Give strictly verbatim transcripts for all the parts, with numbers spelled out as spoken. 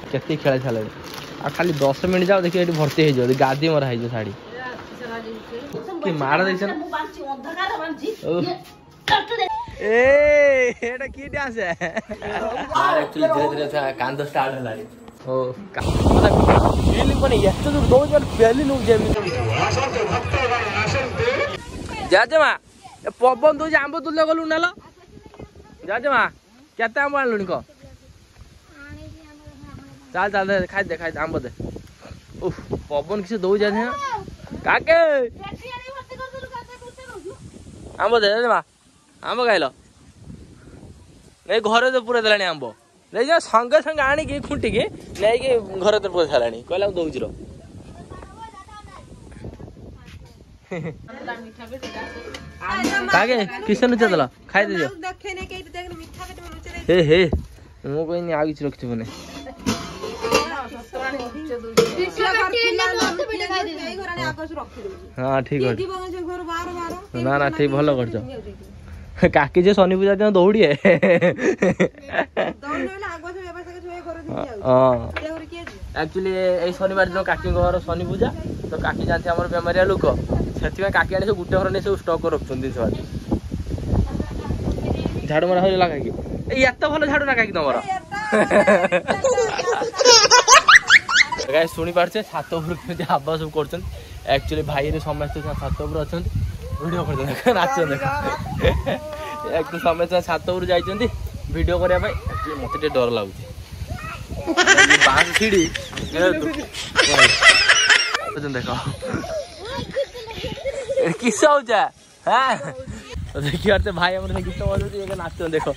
केते खेल सारे आ खाली दस मिनट जाओ देखिए ये भर्ती हो गादी मरा है शाड़ी कि मार दे एटा की डांस है मार एक्चुअली धीरे धीरे कांद स्टार्ट होला ओ मतलब फीलिंग बने ये तो दो बार पहली नु जेमी जाजमा पवन दो आंब तुले गलु नेलो जाजमा केते आंब आनलुनी को चल चल खाई दे खाई दे आंब दे उफ पवन किसे दो जाने काके आंब दे जाजमा आंब खाइल नहीं घरे तो पूरा देलानी आंब नहीं जा संगे संगे आनिकी खुंटिकी नहीं घरे तो पूरा देलानी कहला दौच रो कागे किसे नुचे देला खाई दे हे हे मो कोई नहीं आगी रखि बने हाँ ठीक है ना ना ठीक भल कर काकी जो शनि पूजा दिन दौड़ी है एक्चुअली ये शनिवार दिन काकी घर शनि पूजा तो काकी जानते आम बेमारिया लोक से काकी आने गोटे घर नहीं सब स्टक कर रखुन जिन झाड़ू मरा हो काकी एत भल झाड़ू ना काकी तुम शुणी पार्चे छात उपर आवाज सब कर एक्चुअली भाई समस्त छात उपर अच्छा वीडियो कर नाच एक तो समस्त छात उपर जाइए वीडियो करने मत डर लगुच बांस छिड़ी देख किस देखिए अर्थ भाई हम गीत बजा नाच देखो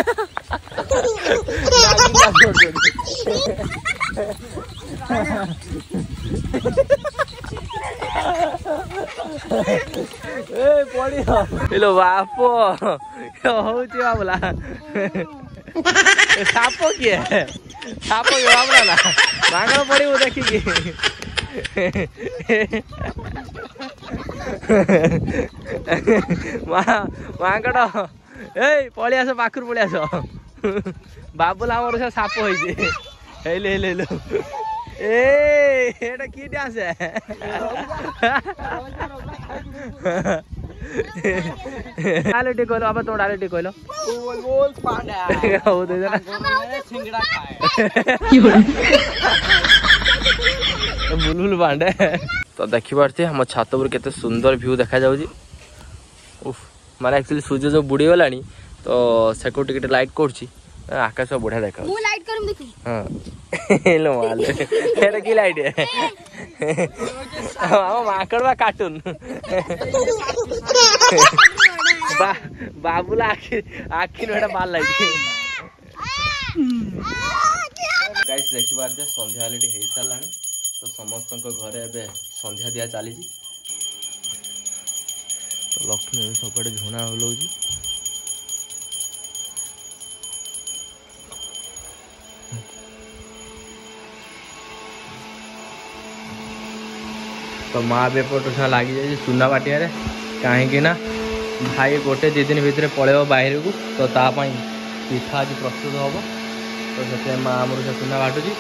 पड़ो बाप हूँ बाबला साप किए साप किए बाबला ना मांगड़ पड़ो देखिकी मांगड़ ए पलि आस पाखर पलि आस बाबुला आमर साप हो एटा की डांस है डायरेक्ट कहलो अब तुम डायरेक्ट कहलो बुलबुल पांडे तो देखी पारे हम छात पर केते सुंदर व्यू देखा जाउजी उफ माने एक्चुअली सूर्य जो बुड़ी गला तो सेको टिके लाइट करछि आकाश बढ़िया देखा मु लाइट करम देखि हां लो माल एटा की लाइट है हम माकड़वा कार्टून बा बाबूला आखि आखि नोटा माल लाइट गाइस देखि पारे संध्या लेटी हे चलानी तो समस्त घरे एबे संध्या दिया चली तो लक्ष्मी सबटे झुणा हलौजी तो माँ बेपट लगी जाए चूना बाटिया कहीं ना भाई गोटे दी दिन भितर पलैब बाहर को तो तापाई पिठा आज प्रस्तुत हम तो से माँ आमर से चूना बाटुची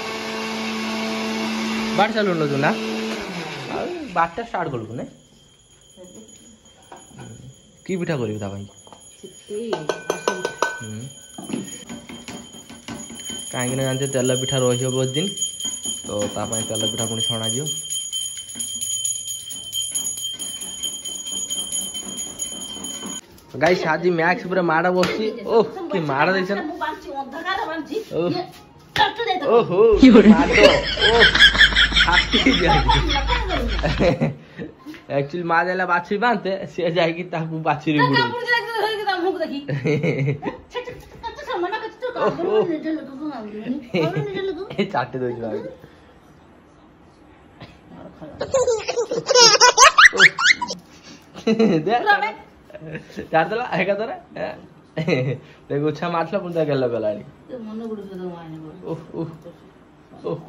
बाट चलू चूना बाटा स्टार्ट कलु ना कि पिठा कर कहीं जानते तेल पिठा रही बहुत दिन तो तेल पिठा पुणी छणा जी गाइस आज मैक्स पूरा माड़ बसची ओह कि माड़ देछन ओहो माडो ओह हाथी जा एक्चुअली मा देला बाछी बांधते से जाई कि ताकू बाछी रे बुड़ ए चाटे दोई भाई दे चार दला है का तोरा देखो अच्छा मारला पुन ता गेल गलानी तो मन गुड से तो माने ओह ओह ओह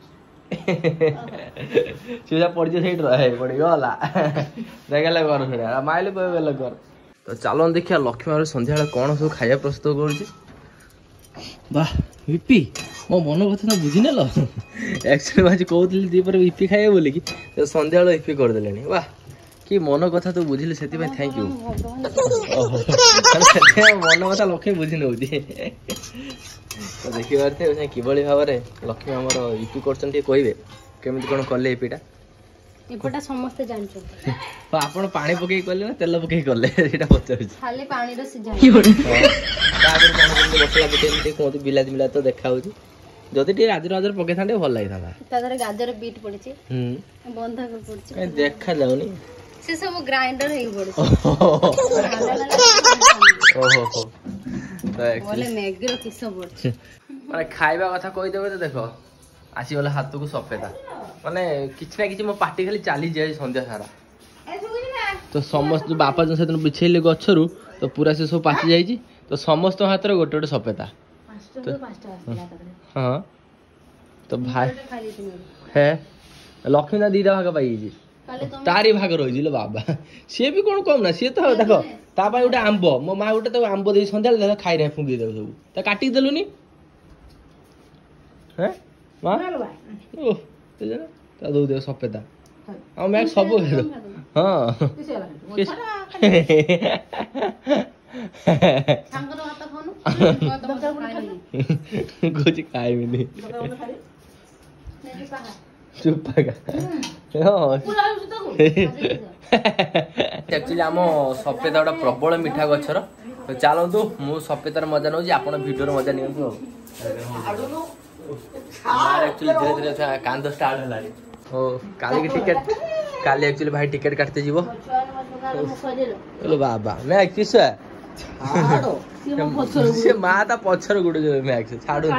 सीधा पड़ जे सेट रहे पड़ी गला देखला कर फेरा माइले को गेल कर तो चलो देखिया लक्ष्मी संध्या कौन सब खाया प्रस्तुत कर वाह इपी मो मन कथा बुझी नेल एक्चुअली मुझे कहूली दीपर इपी खाए बोलिकी संध्या बेल इपी करदे वाह कि मन कथा तू बुझिलु से थैंक यू मन कथा लक्ष्मी बुझी नौ तो देखी पारे किभली भाव में लक्ष्मी आम इपी कर कहे केमी कौन कले इपीटा इपटा समस्त जानछो आपण पानी पकई कले ना तेल पकई कले एटा पचार खाली पानी रो सिझा तापर कोन कोन मसला पकई ते कोन बिलाती बिला तो देखा होची जदि टी राजर राजर पकई थांडे भल लागि थांडा तादरे गाजर बीट पड़िछि हम बंधा को पड़छि कहीं देखा जाउनी से सब ग्राइंडर हे पड़छि ओहो हो तो बोले मैगी रो किस पड़छि माने खाइबा कथा कहि देबे तो देखो आसी वाला हाथ को सफेदा माने किछ ना किछ मो पार्टी खाली चली जाए संध्या सारा तो समस्त बापा जो सेदिन बिछेले गछरु तो पूरा से सब पाची जाइछि तो समस्त हाथ रे गोटे गोटे सफेदा हां तो भाई है लक्ष्मी ना दीदा भाग पाई जी तारी भाग रही लो बाबा सी भी कौन कम ना सी तो देखो ता गोटे आंब मो माँ गोटे तो आंब दे सन्ध्या खाई रहे फुंगी दे सब तो काटिक देलुनी हैं माँ ओह ता दो दे सफेदा आ मैं सब खाई हां कुछ खाई भी चुप एक्चुअली आम सफेदा गोटा प्रबल मिठा गछर तो चलतु मु सफेदार मजा नौ आप भिडियो मजा नि धीरे धीरे कांद स्टार्ट है ओ काली की टिकेट काली एक्चुअली भाई टिकेट काटते जीवो बाबा मैं किस से माँ ता पछर गुड़ जो मैं छाड़ू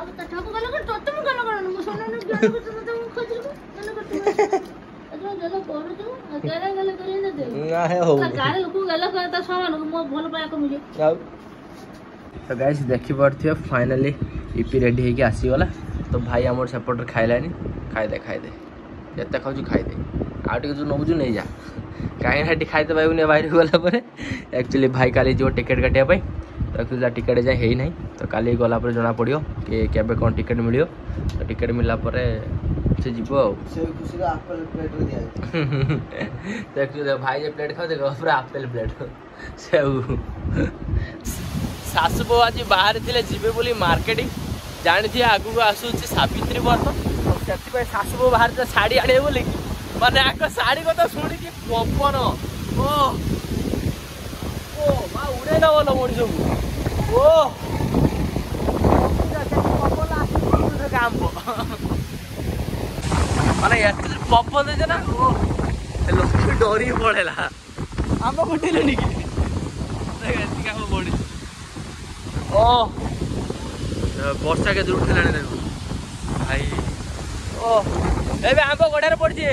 तो गाइस देखी पारे फाइनाली इपी रेडी होगी आसीगला तो भाई आम सेपटे खाइलानी खाईदे खाईदे जिते खाऊ खाईदे आउ जो नौ नहीं जा कहीं खाईदे पाइबुनि बाहर गला एक्चुअली भाई काली जो टिकेट काटापी तो एक्चुअली टिकेट जाए है ना तो काली गला जना पड़ो कि केबे कौन टिकेट मिल तो टिकेट मिलला से जीव तो भाई जो प्लेट खाओ देखो पूरा आपेल प्लेट से सासु बो आज बाहर थे जीवे बोली मार्केटिंग जानी थी आगू आसूची सावित्री व्रत से सासु बो बाहर शाढ़ी आने बोली मैंने आग शाढ़ी कथा शुणी कि पवन ओ ओ माँ उड़े नल मनीष को ओ आंब माने पवन देजे ना लोक डरी पड़ेला आम फुटेल बड़ी ओ वर्षा के दूर उठेला भाई ओ ए आंब गड़ार पड़े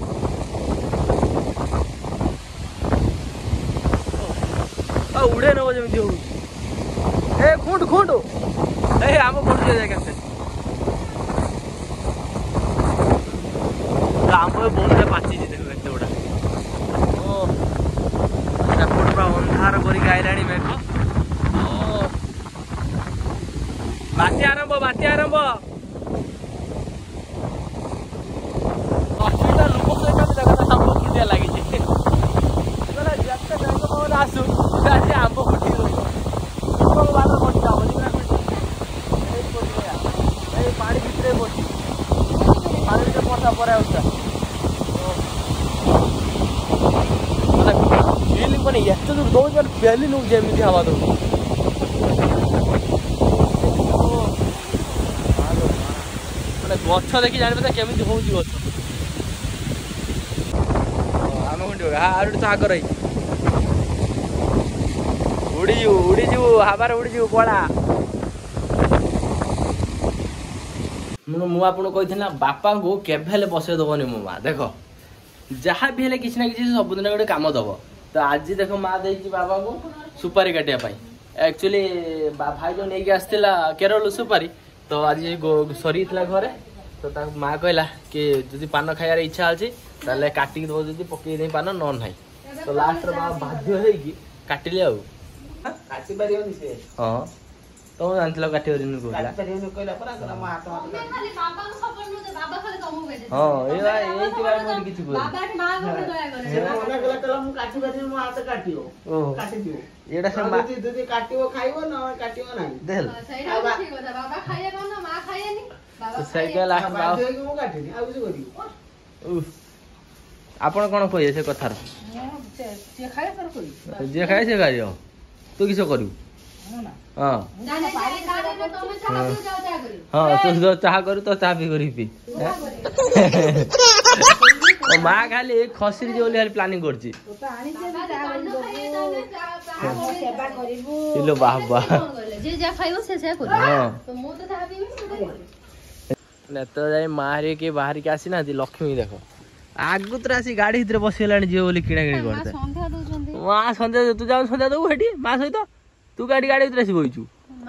उड़े नब जमी हो ए खुंट खुंट ए आंब पड़े जाए आंब बहुत पाची देखो एत गुड़ा ओ सेपट पूरा अंधार कर आईला मेघ बाती आरंभ बाती आरंभ अश्विन लोक सहित जगह आंब फुटिया लगी आसू आज आंब फुटी पानी भितर बस पानी भितर बसा पर फीलिंग मैंने एत दूर दौर बेली नु जमी हवा दौ गछ देखी जाने केमी हूँ गछ आम खंड आगे तो आगर उड़ीजु उड़ीजु हबार उड़ीजु पड़ा मुझे ना बापा को केवे बसई दबनी मो माँ देख जहाँ भी है किसी ना किसी सबुदिन गोटे कम दब तो आज देख माँ दे बाबा को सुपारी काटापी एक्चुअली भाई जो नहीं आसला केरल सुपारी तो आज सरी घरे तो माँ कहला कि जदि पान खाइबार इच्छा अच्छी ताले काटिक दब जब पकई पान न ना तो लास्ट बाध्य काटिले हाँ ତମେ ଜାଣିଥିଲ କାଟି ପାରିବନି କହୁଥିଲା। ହଁ ଏଇ ଏଇଥିପାଇଁ ମୁଁ କିଛି କହୁନି। ଏଇଟା ସେ ଆପଣ କଣ କହିବେ ସେ କଥାର? ଯିଏ ଖାଏ ସେ ଖାଇବ, ତୁ କିସ କରିବୁ? ହଁ ହଁ ତୁ ଚାହା କରୁ ତ ଚାହା ପି କରି ପି। ମା ଖାଲି ଖସିରି ଯିବ ବୋଲି ପ୍ଲାନିଂ କରୁଛି। ବାବା ନେତ ଯାଇ ମା ହେରିକି ବାହାରିକି ଆସିନାହାନ୍ତି। ଲକ୍ଷ୍ମୀ ଦେଖ ଆଗତୁରା ଆସି ଗାଡି ଭିତରେ ବସିଗଲାଣି ଝିଅ ବୋଲି କିଣା କିଣି କରିଥାଏ। ମା ସନ୍ଧ୍ୟା ତୁ ଯାଉ ସନ୍ଧ୍ୟା ଦବୁ ସେଠି ମା ସହିତ, ତୁ ଗାଡି ଗାଡି ଭିତରେ ଆସି ବଇଛୁ।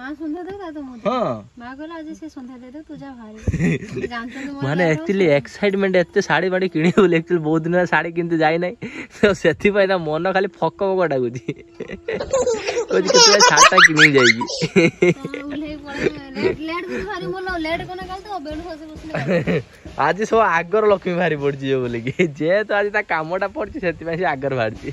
ମାନେ ଆକ୍ଚୁଆଲି ଏକ୍ସାଇଟମେଣ୍ଟ ଏତେ ଶାଢୀ ବାଡି କିଣିବ ବୋଲି ଆକ୍ଚୁଆଲି ବହୁତ ଦିନ ଶାଢୀ କିନ୍ତୁ ଯାଇନାହିଁ, ସେଥିପାଇଁ ତା ମନ ଖାଲି ଫକ ଫକ ଡାକୁଛି। କହୁଛି କେତେବେଳେ ଶାଢୀଟା କିଣିକି ଯାଇକି। ଆଜି ସବୁ ଆଗର ଲକ୍ଷ୍ମୀ ବାହାରି ପଡିଛି ବୋଲିକି, ଯେହେତୁ ଆଜି ତା କାମଟା ପଡିଛି ସେଥିପାଇଁ ସେ ଆଗର ବାହାରିଛି।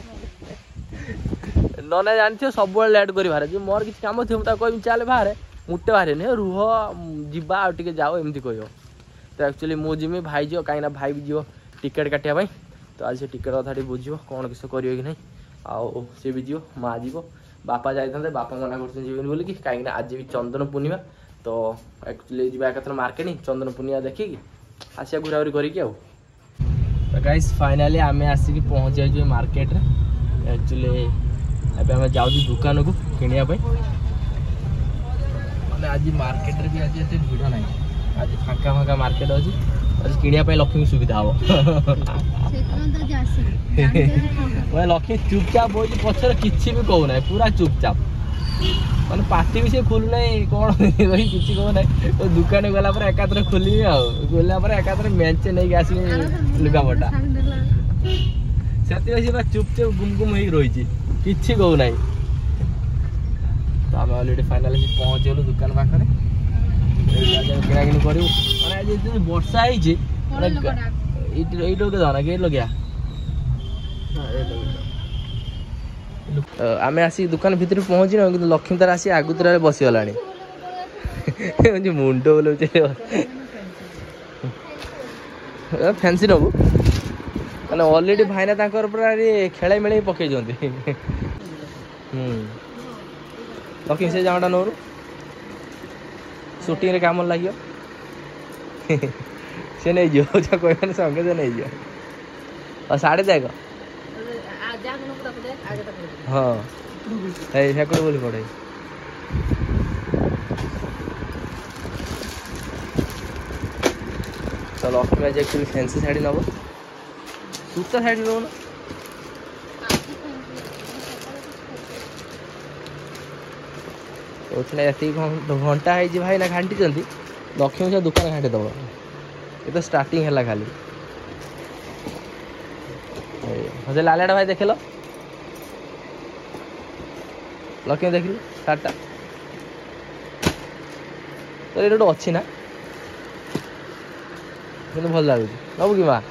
ନନା ଜାଣିଥିବ ସବୁବେଳେ ଲେଟ୍ କରି ବାହାରେ, ଯେ ମୋର କିଛି କାମ ଥିବ ମୁଁ ତାକୁ କହିବି ଚାଲେ ବାହାରେ, ମୁଟେ ବାହାରେନି, ରୁହ ଯିବା ଆଉ ଟିକେ ଯାଅ ଏମିତି କହିବ। ତ ଆକ୍ଚୁଆଲି ମୁଁ ଯିବି, ଭାଇ ଯିବ, କାହିଁକିନା ଭାଇ ବି ଯିବ ଟିକେଟ୍ କାଟିବା ପାଇଁ। ତ ଆଜି ସେ ଟିକେଟ୍ କଥା ଟିକେ ବୁଝିବ କ'ଣ କିସ କରିବ କି ନାହିଁ। ଆଉ ସେ ବି ଯିବ, ମା ଯିବ, ବାପା ଯାଇଥାନ୍ତେ, ବାପା ମନା କରୁଛନ୍ତି ଯିବେନି ବୋଲିକି, କାହିଁକିନା ଆଜି ବି ଚନ୍ଦନ ପୂର୍ଣ୍ଣିମା। ତ ଆକ୍ଚୁଆଲି ଯିବା ଏକାଥରେ ମାର୍କେଟିଂ, ଚନ୍ଦନ ପୂର୍ଣ୍ଣିମା ଦେଖିକି ଆସିବା ଘୁରାଘୁରି କରିକି ଆଉ। ତ ଗାଇସ୍ ଫାଇନାଲି ଆମେ ଆସିକି ପହଞ୍ଚି ଯାଇଛୁ ମାର୍କେଟରେ। ଆକ୍ଚୁଆଲି ଏବେ ଆମେ ଯାଉଛୁ ଦୋକାନକୁ କିଣିବା ପାଇଁ। ମାନେ ଆଜି ମାର୍କେଟରେ ବି ଆଜି ଏତେ ଭିଡ଼ ନାହିଁ, ଆଜି ଫାଙ୍କା ଫାଙ୍କା ମାର୍କେଟ ଅଛି। ଆଜି କିଣିବା ପାଇଁ ଲକ୍ଷ୍ମୀ ସୁବିଧା ହବ। ମାନେ ଲକ୍ଷ୍ମୀ ଚୁପଚାପ ବଇଛି ପଛରେ, କିଛି ବି କହୁନାହିଁ, ପୁରା ଚୁପଚାପ। ମାନେ ପାଟି ବି ସେ ଖୋଲୁନାହିଁ, କ'ଣ କିଛି କହୁନାହିଁ। ଦୋକାନ ଗଲା ପରେ ଏକାଥରେ ଖୋଲିବି, ଆଉ ଖୋଲିଲା ପରେ ଏକାଥରେ ମେଞ୍ଚେ ନେଇକି ଆସିବି ଲୁଗାପଟା। ସେଥିପାଇଁ ସେ ପୁରା ଚୁପଚାପ ଗୁମ ଗୁମ ହେଇକି ରହିଛି, କିଛି କହୁନାହିଁ। ତ ଆମେ ଅଲରେଡି ଫାଇନାଲି ପହଞ୍ଚିଗଲୁ ଦୋକାନ ପାଖରେ, କିଣାକିଣି କରିବୁ। ମାନେ ଆଜି ବର୍ଷା ହେଇଛି, ଏଇଠି ଏଇଠି ଲଗେଇଦବା ନା ଗେଟ୍ ଲଗେଇବା। ଆମେ ଆସିକି ଦୋକାନ ଭିତରେ ପହଞ୍ଚିନୁ, କିନ୍ତୁ ଲକ୍ଷ୍ମୀ ତାର ଆସି ଆଗୁତୁରାରେ ବସିଗଲାଣି। ମୁଣ୍ଡ ବୁଲଉଛି। ଫ୍ୟାନ୍ସି ନବୁ ମାନେ ଅଲରେଡି ଭାଇନା ତାଙ୍କର ପୁରା ଖେଳେଇ ମେଳେଇ ପକେଇଛନ୍ତି। ହୁଁ ଲକ୍ଷ୍ମୀ ସେ ଜାମାଟା ନଉରୁ, ସୁଟିଂରେ କାମ ଲାଗିବ। ସେ ନେଇଯିବ, ଯାହା କହିବାନି ସଙ୍ଗେ ସେ ନେଇଯିବ। ଆଉ ଶାଢ଼ୀ ଦେଖ, ହଁ ଏଇ ହେକଡ଼ ବୋଲି ପଡ଼େ। ତ ଲକ୍ଷ୍ମୀ ଆଜି ଆକ୍ଚୁଆଲି ଫ୍ୟାନ୍ସି ଶାଢ଼ୀ ନେବ, ସୂତା ଶାଢ଼ୀ ନେଉନ। କହୁଥିଲା ଏତିକି ଘଣ୍ଟା ହେଇଛି ଭାଇନା ଘାଣ୍ଟିଛନ୍ତି, ଲକ୍ଷ୍ମୀ ସେ ଦୋକାନ ଘାଣ୍ଟି ଦେବ। ଏ ତ ଷ୍ଟାର୍ଟିଂ ହେଲା ଖାଲି। ସେ ଲାଲିଆଟା ଭାଇ ଦେଖିଲ, ଲକ୍ଷ୍ମୀ ଦେଖିଲୁ ଶାଢ଼ୀଟା ତ ଏଇଟା ଗୋଟେ ଅଛି ନା, କିନ୍ତୁ ଭଲ ଲାଗୁଛି। ନବୁ କି ମା?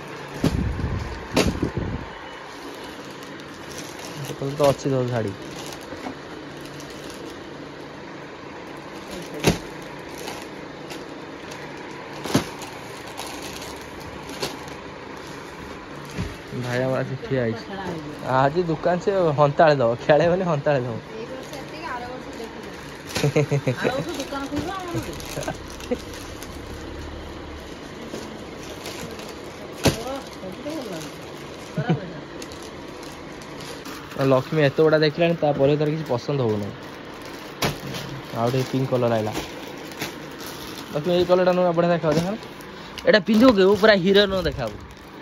ତ ଅଛି ତ ଶାଢ଼ୀ। ଭାଇ ଆମର ଆଜି ଠିଆ ହେଇଛି। ଆଜି ଦୋକାନ ସେ ହନ୍ତାଳେ ଦବ, ଖେଳେ ମାନେ ହନ୍ତାଳେ ଦବ। ଲକ୍ଷ୍ମୀ ଏତେ ଗୁଡ଼ା ଦେଖିଲାଣି, ତାପରେ ତାର କିଛି ପସନ୍ଦ ହଉନାହିଁ। ଆଉ ଗୋଟେ ପିଙ୍କ କଲର ଆଇଲା। ଲକ୍ଷ୍ମୀ ଏଇ କଲରଟା ନୁହେଁ, ବଢ଼ିଆ ଦେଖାବ। ଦେଖ ଏଇଟା ପିନ୍ଧୁ କି ପୁରା ହିରୋ ନ ଦେଖାବୁ।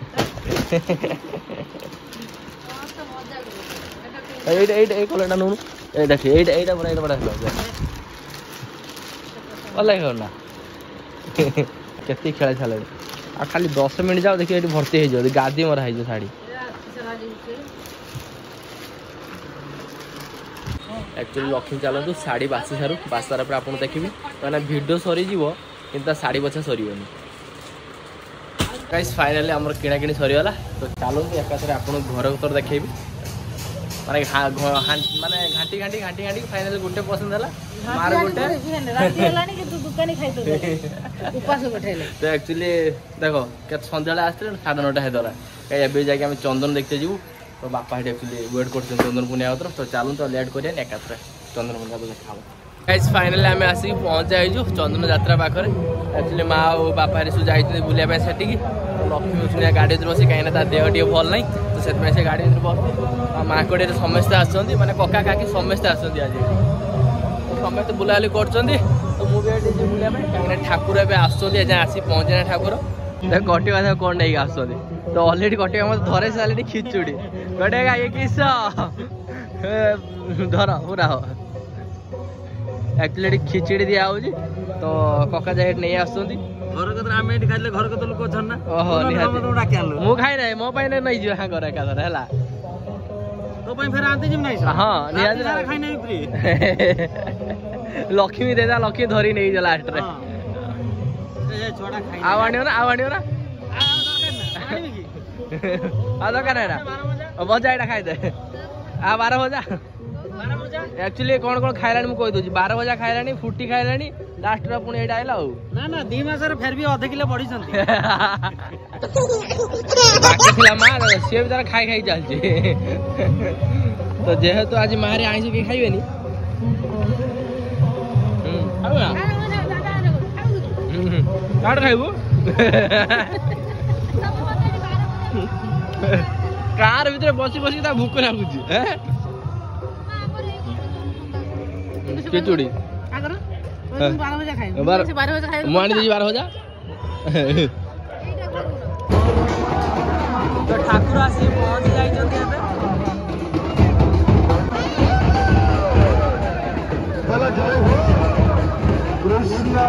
এইটা এইটা এই কলরটা নুন, এই দেখি এইটা এইটা বড় এইটা বড় হলো ଭଲ ଲାଗିବ ନା। କେତେ ଖେଳ ଛାଡ଼ିଲାଣି। ଆଉ ଖାଲି ଦଶ ମିନିଟ୍ ଯାଉ ଦେଖି ଏଠି ଭର୍ତ୍ତି ହେଇଯିବ, ଗାଦି ମରା ହେଇଯିବ ଶାଢ଼ୀ। एक्चुअली लक्ष्मी चलतु शाढ़ी बासी सारू बास सारा पर आपको देखी कहना भिड सरीज कि शाढ़ी बछा सरनी गाइस फाइनाली आम किणा कि सरीगला तो चलते एकाथरे आप घर भर देखी माने माने घाटी घाटी घाटी घाटी फाइनाली गोटे पसंद है मार गोटे तो एक्चुअली देखो के सन्ध्या आसते साढ़े नौटा होता कहीं एवं जाके चंदन देखते जीव तो बापा हेटी एक्चुअली वेट कर चंदन पुनिया तरफ तो चलू तो लेट करें एकाथरे चंदन पुनिया तो देखा गाइस फाइनाली आम आसिक पहुँचा हो चंदन यात्रा पाखे एक्चुअली माँ और बापा सब जाते बुलाया से लक्ष्मी उठुनिया गाड़ी बस कहीं देह टे भल ना तो से गाड़ी बस माकड़े समस्ते आसते माने कका काकी समस्ते आसते आज समस्ते बुलाबुली कर तो मुझे बुलाया कहीं ठाकुर ए आसुँच आसी पहुँचे ठाकुर गटे कथा कौन नहीं आस तो अलरेडी गटे मत धरे सारे खिचुड़ी गटे ये किस धर पूरा हो एक्चुअली खिचड़ी दिया होगी तो कका जाए नहीं आसुँच घर कतरा आमे एठी खाइले घर कत लोक छन ना ओहो निहाती डाके आलो मु खाइ नै मो पाइने नै जियो हा घर एका धर हैला तो पई फेर आंते जिम नै हां निहाती सारा खाइ नै फ्री लक्ष्मी देदा लक्ष्मी धरी नै जा लास्ट रे ए छोड़ा खाइ आवाणियो ना आवाणियो ना आ दरकार ना आनिबी की आ दरकार हैरा बजा एटा खाइ दे आ बारह बजा बारह बजा एक्चुअली कोन कोन खाइलानी मु कहि दोजी बारह बजा खाइलानी फुटी खाइलानी लास्ट रा पुणी एटा आइला हो ना ना दी मासर फेर भी आधा किलो बढ़ी छंती बाकी थिला मार से भी तार खाइ खाइ चलछि तो जेहेतु आज मारे आइस के खाइबेनी हम आउ ना काट खाइबो कार भीतर बसी बसी ता भूख लागुछि हैं खिचुड़ी आगर बारह बजे खाइ बारह बजे खाइ मानी दीजिए बारह बजा तो ठाकुर आसी पहुंच जाई जंती एबे चलो जय हो कृष्ण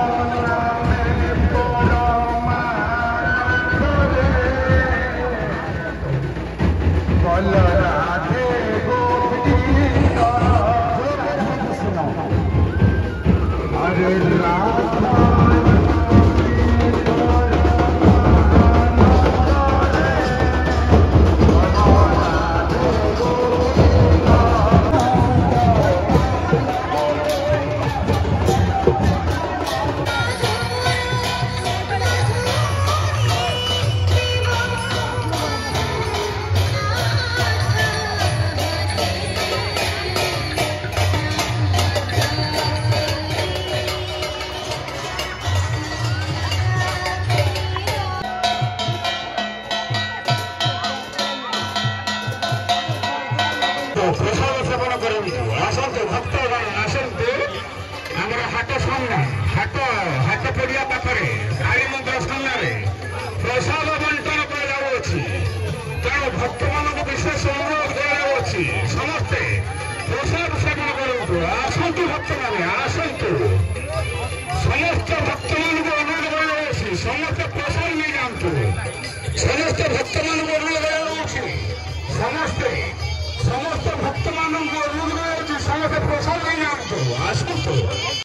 प्रसाद सेवन करंतु आसंतु भक्तगण आसंतु आमर हाट सामना हाट हाट पड़िया पाखरे काली मंदिर सामने प्रसाद बंटन कराଯାଉଛି तेणु भक्त मान विशेष अनुरोध कराଯାଉଛି समस्ते प्रसाद सेवन करंतु आसंतु भक्त माने आसंतु समस्त भक्त मान अनुरोध कराଯାଉଛି समस्त प्रसाद नहीं जानतु समस्त भक्त मान अनुरोध कराଯାଉଛି समस्ते समस्त भक्त मानव समस्त प्रसाद नहीं जानते आसतु